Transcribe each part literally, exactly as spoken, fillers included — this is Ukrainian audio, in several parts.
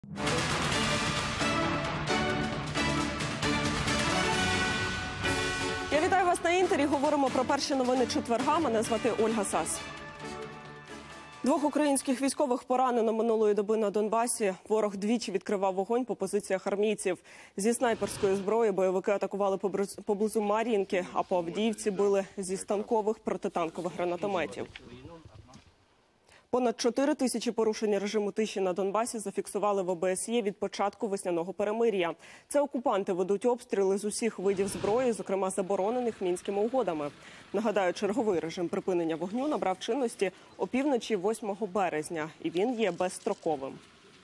Я вітаю вас на Інтері. Говоримо про перші новини четверга. Мене звати Ольга Сас. Двох українських військових поранено минулої доби на Донбасі. Ворог двічі відкривав вогонь по позиціях армійців. Зі снайперської зброї бойовики атакували поблизу Мар'їнки, а по Авдіївці били зі станкових протитанкових гранатометів. Понад чотири тисячі порушень режиму тиші на Донбасі зафіксували в О Б С Є від початку весняного перемир'я. Це окупанти ведуть обстріли з усіх видів зброї, зокрема заборонених Мінськими угодами. Нагадаю, черговий режим припинення вогню набрав чинності опівночі восьмого березня, і він є безстроковим.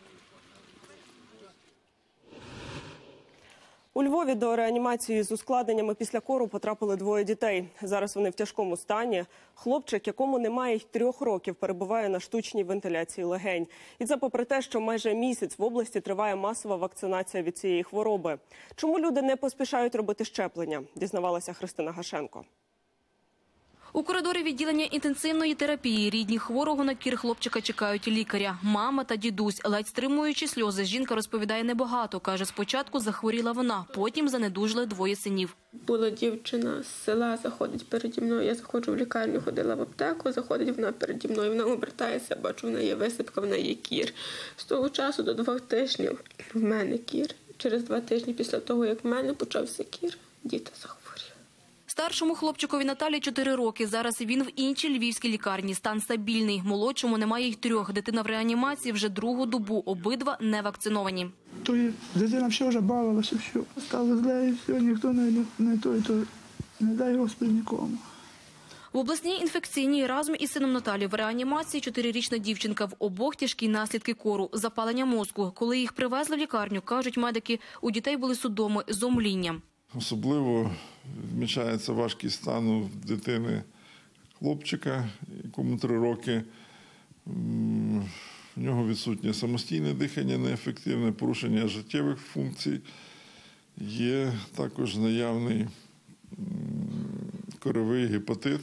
У Львові до реанімації з ускладненнями після кору потрапили двоє дітей. Зараз вони в тяжкому стані. Хлопчик, якому немає й трьох років, перебуває на штучній вентиляції легень. І це попри те, що майже місяць в області триває масова вакцинація від цієї хвороби. Чому люди не поспішають робити щеплення, дізнавалася Христина Гашенко. У коридорі відділення інтенсивної терапії рідні хворого на кір хлопчика чекають лікаря. Мама та дідусь. Ледь стримуючи сльози, жінка розповідає небагато. Каже, спочатку захворіла вона, потім занедужили двоє синів. Була дівчина з села, заходить переді мною. Я заходжу в лікарню, ходила в аптеку, заходить вона переді мною. Вона обертається, бачу, в неї висипка, в неї кір. З того часу до двох тижнів в мене кір. Через два тижні після того, як в мене почався кір, діти захворіли. Старшому хлопчикові Наталі чотири роки. Зараз він в іншій львівській лікарні. Стан стабільний. Молодшому немає й трьох. Дитина в реанімації вже другу добу. Обидва не вакциновані. То дитина все вже бавилася, все. Стало зле і все, ніхто не, не той, то не дай Господи нікому. В обласній інфекційній разом із сином Наталі в реанімації чотирирічна дівчинка. В обох тяжкі наслідки кору, запалення мозку. Коли їх привезли в лікарню, кажуть медики, у дітей були судоми з омлінням. Особливо відмічається важкість стану в дитини хлопчика, якому три роки. В нього відсутнє самостійне дихання, неефективне, порушення життєвих функцій. Є також наявний коровий гепатит,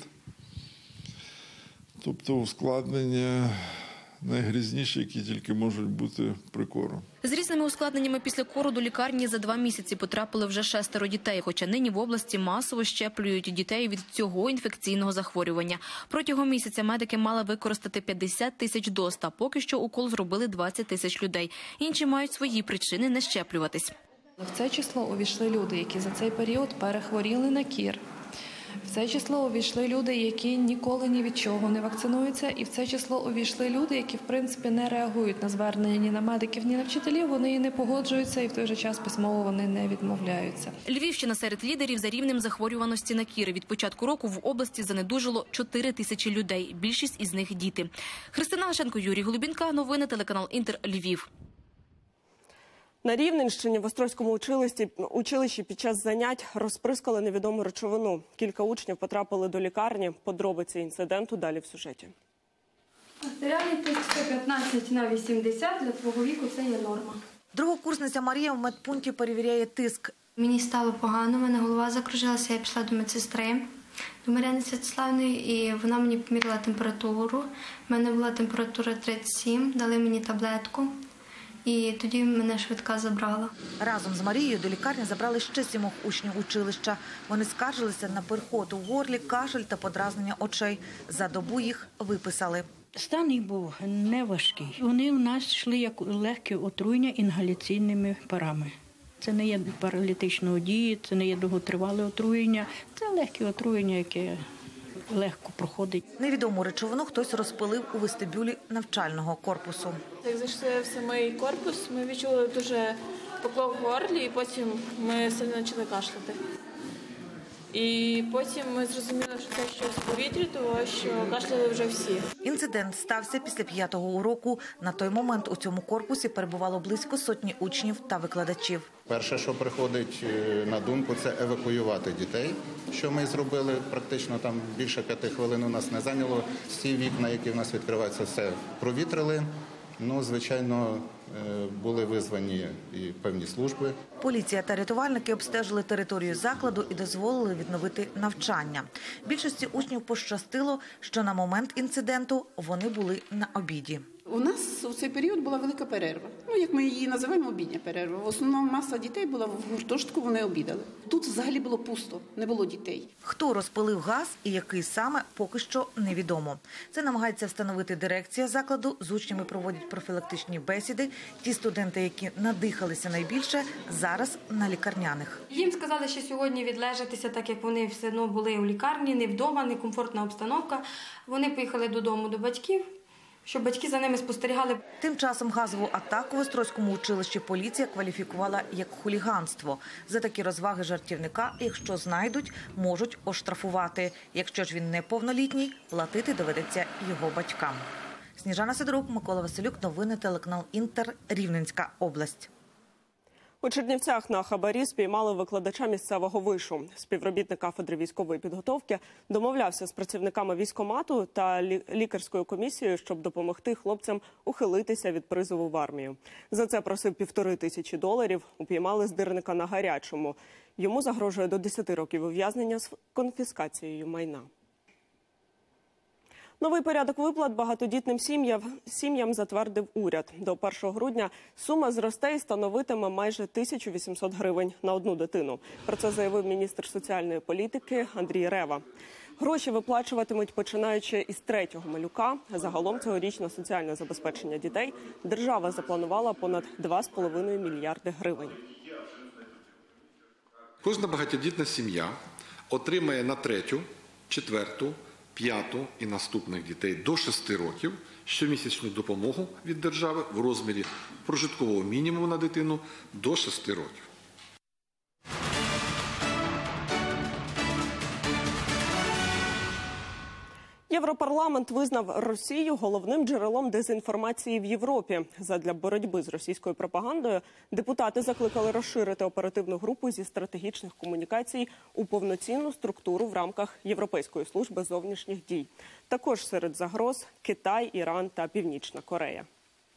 тобто ускладнення найгрізніші, які тільки можуть бути при кору. З різними ускладненнями після кору до лікарні за два місяці потрапили вже шестеро дітей, хоча нині в області масово щеплюють дітей від цього інфекційного захворювання. Протягом місяця медики мали використати п'ятдесят тисяч доз, та поки що укол зробили двадцять тисяч людей. Інші мають свої причини не щеплюватись. В це число увійшли люди, які за цей період перехворіли на кір. В це число увійшли люди, які ніколи ні від чого не вакцинуються, і в це число увійшли люди, які, в принципі, не реагують на звернення ні на медиків, ні на вчителів, вони і не погоджуються, і в той же час письмово вони не відмовляються. Львівщина серед лідерів за рівнем захворюваності на кір. Від початку року в області занедужало чотири тисячі людей, більшість із них – діти. Христина Гашенко, Юрій Голубінка, новини, телеканал Інтер, Львів. На Рівненщині в Острозькому училищі, училищі під час занять розприскали невідому речовину. Кілька учнів потрапили до лікарні. Подробиці інциденту далі в сюжеті. Артеріальний тиск сто п'ятнадцять на вісімдесят для твого віку – це є норма. Другокурсниця Марія в медпункті перевіряє тиск. Мені стало погано, в мене голова закружилася, я пішла до медсестри, до Мар'яни Святославної, і вона мені поміряла температуру. У мене була температура тридцять сім, дали мені таблетку. І тоді мене швидка забрала. Разом з Марією до лікарні забрали ще сімох учнів училища. Вони скаржилися на перхоту в горлі, кашель та подразнення очей. За добу їх виписали. Стан їх був не важкий. Вони у нас йшли як легке отруєння інгаляційними парами. Це не є паралітичної дії, це не є довготривале отруєння. Це легке отруєння, яке легко проходить. Невідому речовину хтось розпилив у вестибюлі навчального корпусу. Як зайшли в самий корпус, ми відчули дуже поклав в горлі, і потім ми сильно почали кашляти. І потім ми зрозуміли, що це щось в повітрі, тому що кашляли вже всі. Інцидент стався після п'ятого уроку. На той момент у цьому корпусі перебувало близько сотні учнів та викладачів. Перше, що приходить на думку, це евакуювати дітей, що ми зробили. Практично там більше п'яти хвилин у нас не зайняло. Всі вікна, які в нас відкриваються, все провітрили. Ну, звичайно, були визвані і певні служби. Поліція та рятувальники обстежили територію закладу і дозволили відновити навчання. Більшості учнів пощастило, що на момент інциденту вони були на обіді. У нас у цей період була велика перерва. Ну, як ми її називаємо, обідня перерва. В основному маса дітей була в гуртожитку, вони обідали. Тут взагалі було пусто, не було дітей. Хто розпилив газ і який саме, поки що невідомо. Це намагається встановити дирекція закладу. З учнями проводять профілактичні бесіди. Ті студенти, які надихалися найбільше, зараз на лікарняних. Їм сказали, що сьогодні відлежатися, так як вони все одно були у лікарні, не вдома, не комфортна обстановка. Вони поїхали додому до батьків, щоб батьки за ними спостерігали. Тим часом газову атаку в Острозькому училищі поліція кваліфікувала як хуліганство. За такі розваги жартівника, якщо знайдуть, можуть оштрафувати. Якщо ж він неповнолітній, платити доведеться його батькам. Сніжана Сидорук, Микола Василюк, новини телеканал Інтер, Рівненська область. У Чернівцях на хабарі спіймали викладача місцевого вишу. Співробітник кафедри військової підготовки домовлявся з працівниками військкомату та лікарською комісією, щоб допомогти хлопцям ухилитися від призову в армію. За це просив півтори тисячі доларів. Упіймали здирника на гарячому. Йому загрожує до десяти років ув'язнення з конфіскацією майна. Новий порядок виплат багатодітним сім'ям, сім'ям затвердив уряд. До першого грудня сума зросте і становитиме майже тисячу вісімсот гривень на одну дитину. Про це заявив міністр соціальної політики Андрій Рева. Гроші виплачуватимуть починаючи із третього малюка. Загалом цьогоріч на соціальне забезпечення дітей держава запланувала понад два з половиною мільярди гривень. Кожна багатодітна сім'я отримає на третю, четверту, п'яту і наступних дітей до шести років щомісячну допомогу від держави в розмірі прожиткового мінімуму на дитину до шести років. Європарламент визнав Росію головним джерелом дезінформації в Європі. Задля боротьби з російською пропагандою депутати закликали розширити оперативну групу зі стратегічних комунікацій у повноцінну структуру в рамках Європейської служби зовнішніх дій. Також серед загроз – Китай, Іран та Північна Корея.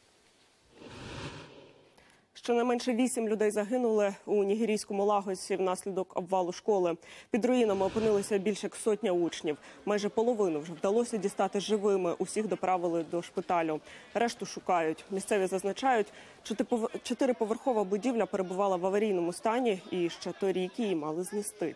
Щонайменше вісім людей загинули у нігерійському Лагосі внаслідок обвалу школи. Під руїнами опинилися більше як сотня учнів. Майже половину вже вдалося дістати живими. Усіх доправили до шпиталю. Решту шукають. Місцеві зазначають, чотириповерхова будівля перебувала в аварійному стані і ще торік її мали знести.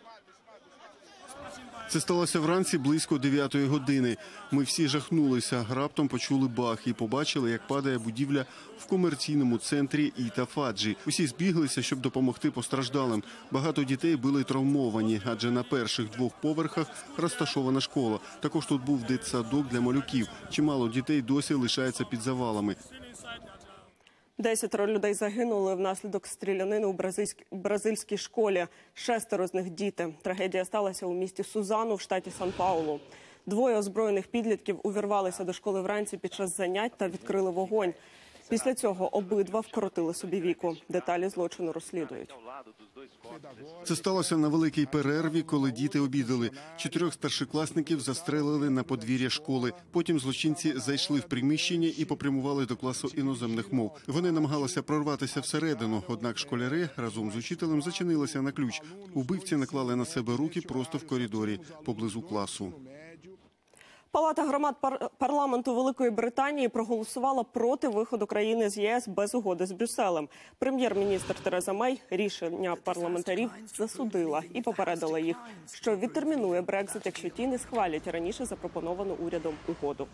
Це сталося вранці близько дев'ятої години. Ми всі жахнулися, раптом почули бах і побачили, як падає будівля в комерційному центрі Іта-Фаджі. Усі збіглися, щоб допомогти постраждалим. Багато дітей були травмовані, адже на перших двох поверхах розташована школа. Також тут був дитсадок для малюків. Чимало дітей досі лишається під завалами. Десятеро людей загинули внаслідок стрілянини у бразильській школі. Шестеро з них – діти. Трагедія сталася у місті Сузану в штаті Сан-Паулу. Двоє озброєних підлітків увірвалися до школи вранці під час занять та відкрили вогонь. Після цього обидва вкоротили собі віку. Деталі злочину розслідують. Це сталося на великій перерві, коли діти обідали. Чотирьох старшокласників застрелили на подвір'я школи. Потім злочинці зайшли в приміщення і попрямували до класу іноземних мов. Вони намагалися прорватися всередину, однак школяри разом з учителем зачинилися на ключ. Убивці наклали на себе руки просто в коридорі, поблизу класу. Палата громад пар- парламенту Великої Британії проголосувала проти виходу країни з ЄС без угоди з Брюсселем. Прем'єр-міністр Тереза Мей рішення парламентарів засудила і попередила їх, що відтермінує Брекзит, якщо ті не схвалять раніше запропоновану урядом угоду.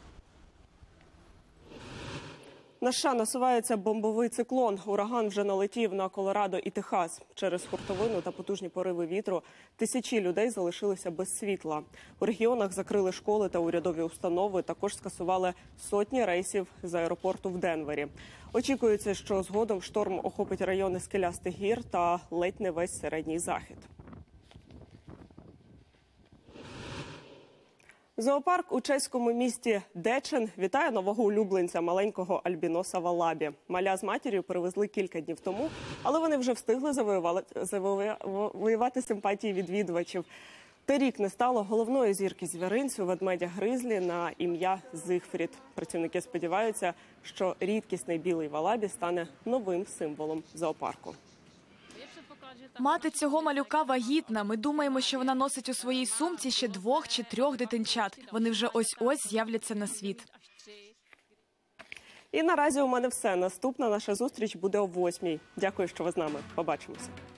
На США насувається бомбовий циклон. Ураган вже налетів на Колорадо і Техас. Через хуртовину та потужні пориви вітру тисячі людей залишилися без світла. У регіонах закрили школи та урядові установи. Також скасували сотні рейсів з аеропорту в Денвері. Очікується, що згодом шторм охопить райони скелястих гір та ледь не весь середній захід. Зоопарк у чеському місті Дечен вітає нового улюбленця, маленького альбіноса Валабі. Маля з матір'ю привезли кілька днів тому, але вони вже встигли завоювати, завоювати симпатії відвідувачів. Торік не стало головної зірки звіринцю ведмедя-гризлі на ім'я Зигфрід. Працівники сподіваються, що рідкісний білий Валабі стане новим символом зоопарку. Мати цього малюка вагітна. Ми думаємо, що вона носить у своїй сумці ще двох чи трьох дитинчат. Вони вже ось-ось з'являться на світ. І наразі у мене все. Наступна наша зустріч буде о восьмій. Дякую, що ви з нами. Побачимося.